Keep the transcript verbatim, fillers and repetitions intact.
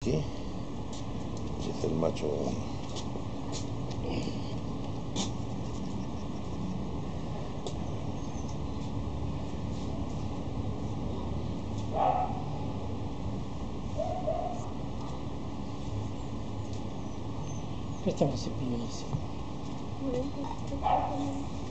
aquí. Y es el macho uno. Préstame ese cepillo ese.